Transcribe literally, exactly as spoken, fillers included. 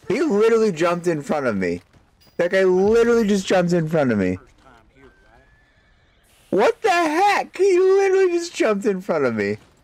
He literally jumped in front of me. That guy literally just jumped in front of me. What the heck? He literally just jumped in front of me.